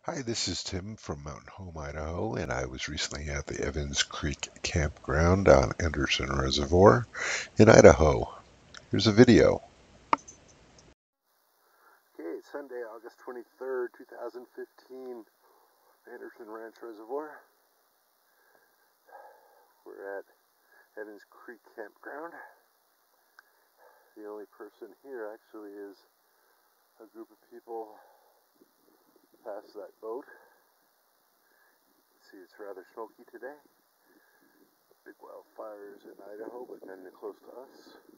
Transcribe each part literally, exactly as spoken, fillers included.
Hi, this is Tim from Mountain Home, Idaho, and I was recently at the Evans Creek Campground on Anderson Reservoir in Idaho. Here's a video. Okay, Sunday, August twenty-third, two thousand fifteen, Anderson Ranch Reservoir. We're at Evans Creek Campground. The only person here actually is a group of people past that boat. See, it's rather smoky today. Big wildfires in Idaho, but none close to us.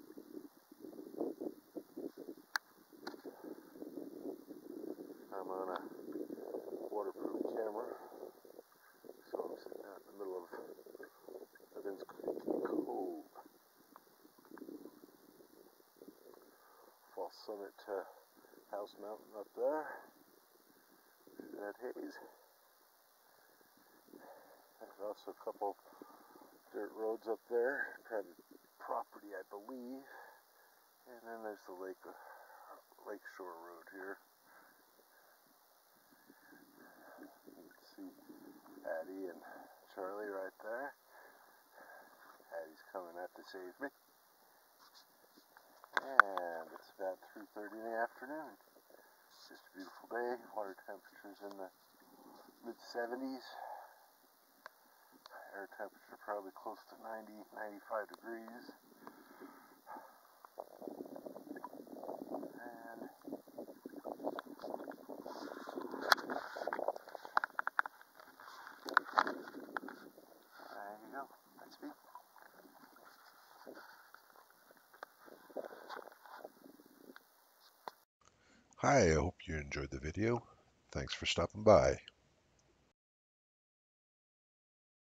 I'm on a waterproof camera, so I'm sitting out in the middle of Evans Creek Cove. False Summit to House Mountain up there. See that haze? There's also a couple dirt roads up there, private property, I believe. And then there's the lake, lake shore road here. You can see Addie and Charlie right there. Addie's coming out to save me. And it's about three thirty in the afternoon. It's just a beautiful day. Water temperature's in the mid seventies. Air temperature probably close to ninety, ninety-five degrees. And there you go. That's me. Hi, I hope you enjoyed the video. Thanks for stopping by.